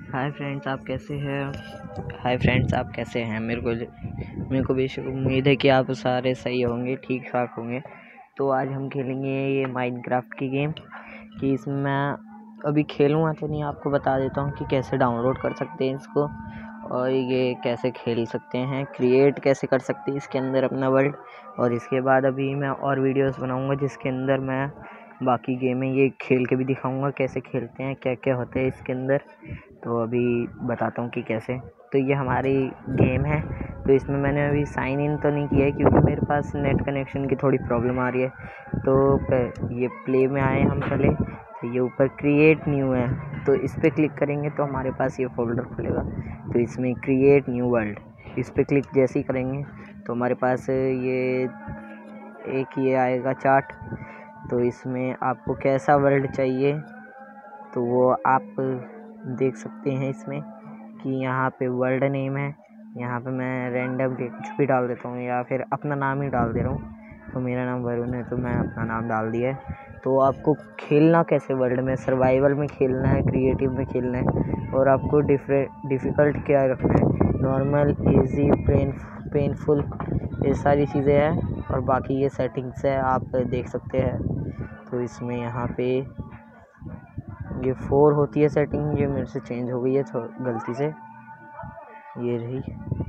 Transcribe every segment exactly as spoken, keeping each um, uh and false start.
Hi friends आप कैसे हैं हाय फ्रेंड्स आप कैसे हैं मेरे को मेरे को बेशक उम्मीद है कि आप सारे सही होंगे, ठीक ठाक होंगे। तो आज हम खेलेंगे ये माइनक्राफ्ट की गेम कि इसमें मैं अभी खेलूँगा तो नहीं, आपको बता देता हूँ कि कैसे डाउनलोड कर सकते हैं इसको और ये कैसे खेल सकते हैं, क्रिएट कैसे कर सकते हैं इसके अंदर अपना वर्ल्ड। और इसके बाद अभी मैं और वीडियोस बनाऊँगा जिसके अंदर मैं बाकी गेमें ये खेल के भी दिखाऊँगा कैसे खेलते हैं, क्या क्या होता है इसके अंदर। तो अभी बताता हूँ कि कैसे। तो ये हमारी गेम है। तो इसमें मैंने अभी साइन इन तो नहीं किया है क्योंकि मेरे पास नेट कनेक्शन की थोड़ी प्रॉब्लम आ रही है। तो ये प्ले में आए हम पहले, तो ये ऊपर क्रिएट न्यू है, तो इस पर क्लिक करेंगे तो हमारे पास ये फोल्डर खुलेगा। तो इसमें क्रिएट न्यू वर्ल्ड इस पर क्लिक जैसे ही करेंगे तो हमारे पास ये एक ये आएगा चार्ट। तो इसमें आपको कैसा वर्ल्ड चाहिए तो वो आप देख सकते हैं इसमें कि यहाँ पे वर्ल्ड नेम है। यहाँ पे मैं रैंडम कुछ भी डाल देता हूँ या फिर अपना नाम ही डाल दे रहा हूँ। तो मेरा नाम वरुण है तो मैं अपना नाम डाल दिया है। तो आपको खेलना कैसे वर्ल्ड में, सर्वाइवल में खेलना है, क्रिएटिव में खेलना है और आपको डिफरेंट डिफ़िकल्ट क्या रखना है, नॉर्मल, इजी, पेन पेनफुल, ये सारी चीज़ें हैं। और बाकी ये सेटिंग्स है आप देख सकते हैं। तो इसमें यहाँ पे ये फोर होती है सेटिंग, ये मेरे से चेंज हो गई है गलती से, ये रही।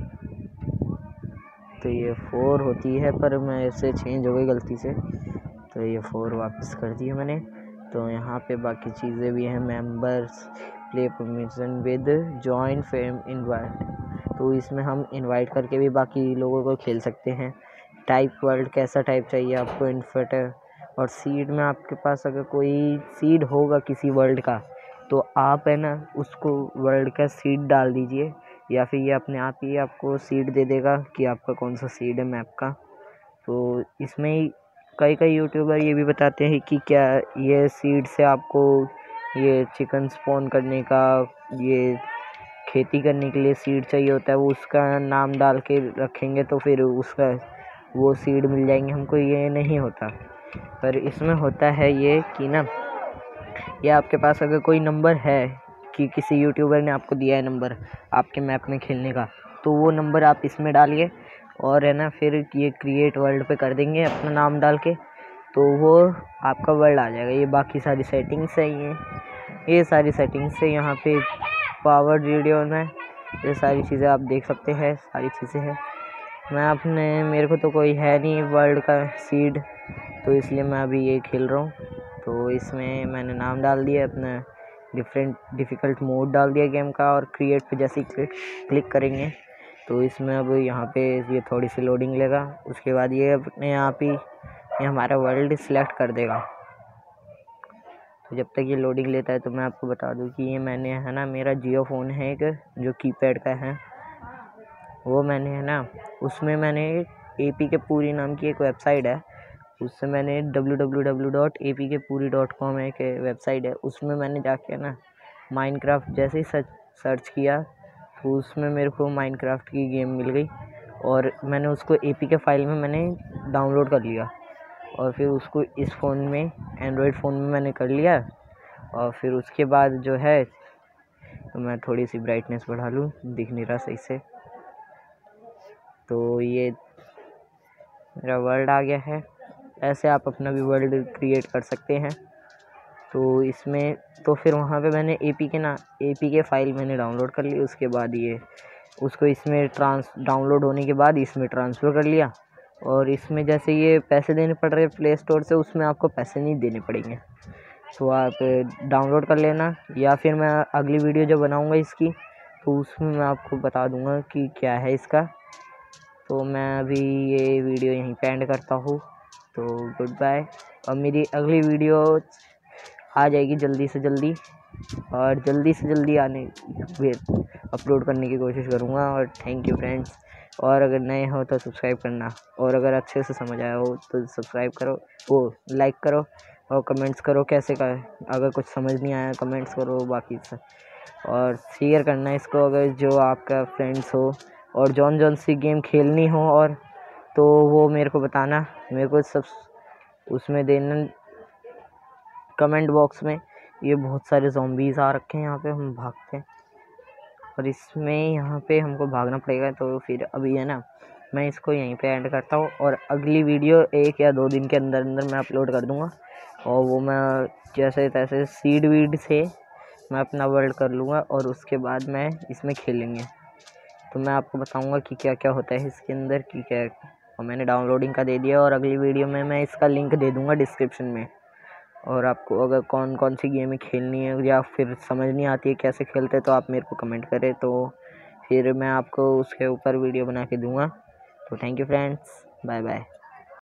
तो ये फोर होती है पर मेरे से चेंज हो गई गलती से, तो ये फोर वापस कर दी है मैंने। तो यहाँ पे बाकी चीज़ें भी हैं, members, play permission with join fame invite, तो इसमें हम इनवाइट करके भी बाकी लोगों को खेल सकते हैं। टाइप वर्ल्ड, कैसा टाइप चाहिए आपको, इन्फर्टर। और सीड में आपके पास अगर कोई सीड होगा किसी वर्ल्ड का तो आप है ना उसको वर्ल्ड का सीड डाल दीजिए या फिर ये अपने आप ही आपको सीड दे देगा कि आपका कौन सा सीड है मैप का। तो इसमें कई कई यूट्यूबर ये भी बताते हैं कि क्या ये सीड से आपको ये चिकन स्पॉन करने का, ये खेती करने के लिए सीड चाहिए होता है, वो उसका नाम डाल के रखेंगे तो फिर उसका वो सीड मिल जाएंगे हमको। ये नहीं होता, पर इसमें होता है ये कि ना, ये आपके पास अगर कोई नंबर है कि किसी यूट्यूबर ने आपको दिया है नंबर आपके मैप में खेलने का, तो वो नंबर आप इसमें डालिए और है ना फिर ये क्रिएट वर्ल्ड पे कर देंगे अपना नाम डाल के, तो वो आपका वर्ल्ड आ जाएगा। ये बाकी सारी सेटिंग्स है, ये ये सारी सेटिंग्स है यहाँ पे पावर वीडियो में, ये सारी चीज़ें आप देख सकते हैं, सारी चीज़ें हैं। मैं अपने मेरे को तो कोई है नहीं वर्ल्ड का सीड, तो इसलिए मैं अभी ये खेल रहा हूँ। तो इसमें मैंने नाम डाल दिया अपना, डिफरेंट डिफ़िकल्ट मोड डाल दिया गेम का, और क्रिएट पे जैसे ही क्लिक करेंगे तो इसमें अब यहाँ पे ये थोड़ी सी लोडिंग लेगा, उसके बाद ये अपने आप ही ये हमारा वर्ल्ड सिलेक्ट कर देगा। तो जब तक ये लोडिंग लेता है तो मैं आपको बता दूं कि ये मैंने है ना, मेरा जियो फ़ोन है एक जो कीपैड का है, वो मैंने है ना उसमें मैंने ए पी के पूरी नाम की एक वेबसाइट है, उससे मैंने W W W dot A P K pure dot com एक वेबसाइट है, उसमें मैंने जाके ना माइनक्राफ्ट जैसे ही सर्च सर्च किया तो उसमें मेरे को माइनक्राफ्ट की गेम मिल गई और मैंने उसको ए पी के फाइल में मैंने डाउनलोड कर लिया और फिर उसको इस फ़ोन में, एंड्रॉयड फ़ोन में मैंने कर लिया। और फिर उसके बाद जो है, तो मैं थोड़ी सी ब्राइटनेस बढ़ा लूँ, दिख नहीं रहा सही से। तो ये मेरा वर्ल्ड आ गया है। ऐसे आप अपना भी वर्ल्ड क्रिएट कर सकते हैं। तो इसमें तो फिर वहाँ पे मैंने ए पी के ना ए पी के फाइल मैंने डाउनलोड कर ली, उसके बाद ये उसको इसमें ट्रांस डाउनलोड होने के बाद इसमें ट्रांसफ़र कर लिया। और इसमें जैसे ये पैसे देने पड़ रहे हैं प्ले स्टोर से, उसमें आपको पैसे नहीं देने पड़ेंगे, तो आप डाउनलोड कर लेना। या फिर मैं अगली वीडियो जो बनाऊंगा इसकी तो उसमें मैं आपको बता दूंगा कि क्या है इसका। तो मैं अभी ये वीडियो यहीं पे एंड करता हूँ, तो गुड बाय। और मेरी अगली वीडियो आ जाएगी जल्दी से जल्दी, और जल्दी से जल्दी आने अपलोड करने की कोशिश करूँगा। और थैंक यू फ्रेंड्स, और अगर नए हो तो सब्सक्राइब करना, और अगर अच्छे से समझ आया हो तो सब्सक्राइब करो, वो लाइक करो और कमेंट्स करो कैसे का, अगर कुछ समझ नहीं आया कमेंट्स करो बाकी से, और शेयर करना इसको अगर जो आपका फ्रेंड्स हो, और जौन जौन सी गेम खेलनी हो और तो वो मेरे को बताना, मेरे को सब उसमें देना कमेंट बॉक्स में। ये बहुत सारे ज़ॉम्बीज़ आ रखे हैं यहाँ पे, हम भागते हैं। और इसमें यहाँ पे हमको भागना पड़ेगा। तो फिर अभी है ना, मैं इसको यहीं पे एंड करता हूँ और अगली वीडियो एक या दो दिन के अंदर अंदर मैं अपलोड कर दूँगा। और वो मैं जैसे तैसे सीड वीड से मैं अपना वर्ल्ड कर लूँगा और उसके बाद मैं इसमें खेलेंगे। तो मैं आपको बताऊँगा कि क्या क्या होता है इसके अंदर, कि क्या। और मैंने डाउनलोडिंग का दे दिया और अगली वीडियो में मैं इसका लिंक दे दूँगा डिस्क्रिप्शन में। और आपको अगर कौन कौन सी गेमें खेलनी है या फिर समझ नहीं आती है कैसे खेलते हैं तो आप मेरे को कमेंट करें, तो फिर मैं आपको उसके ऊपर वीडियो बना के दूँगा। तो thank you friends, bye bye.